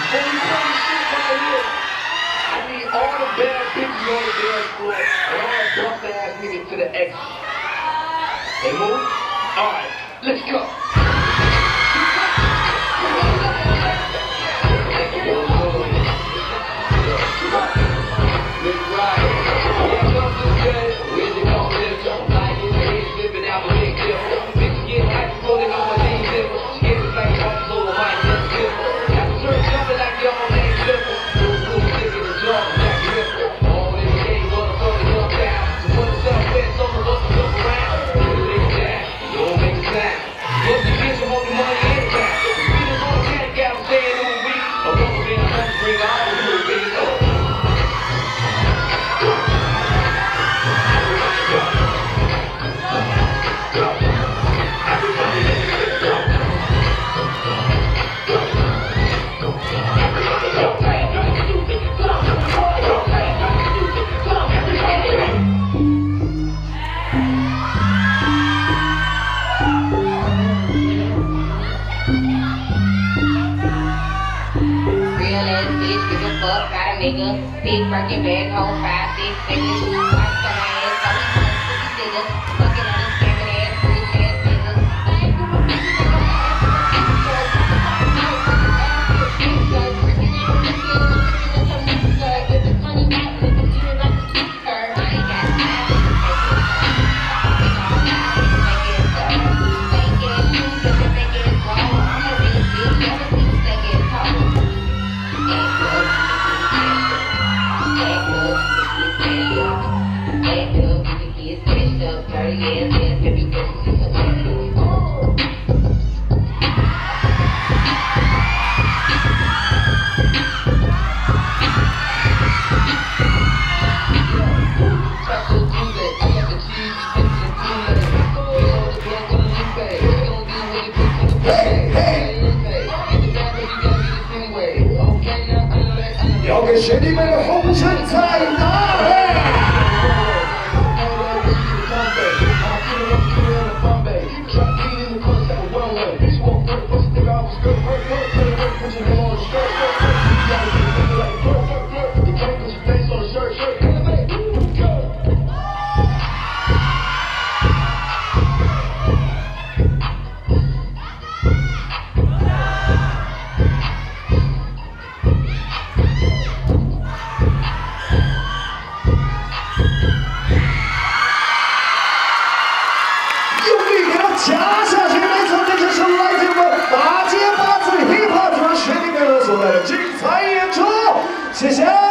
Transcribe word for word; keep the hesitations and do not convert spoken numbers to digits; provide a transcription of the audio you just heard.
When we play this shit right here, I need all the bad bitches on the dance floor and all the bust ass niggas to the exit. They move? Alright, let's go. Nigga, big Birkin bag, hold five, six figures, watch the ass, so he wants to be nigga, fucking on his scamming ass, rich ass nigga. 要给兄弟们的红尘在哪里？ 加下去，没错，这就是来自我们八街八嘴 hiphop 专学弟妹们所带来的精彩演出，谢谢。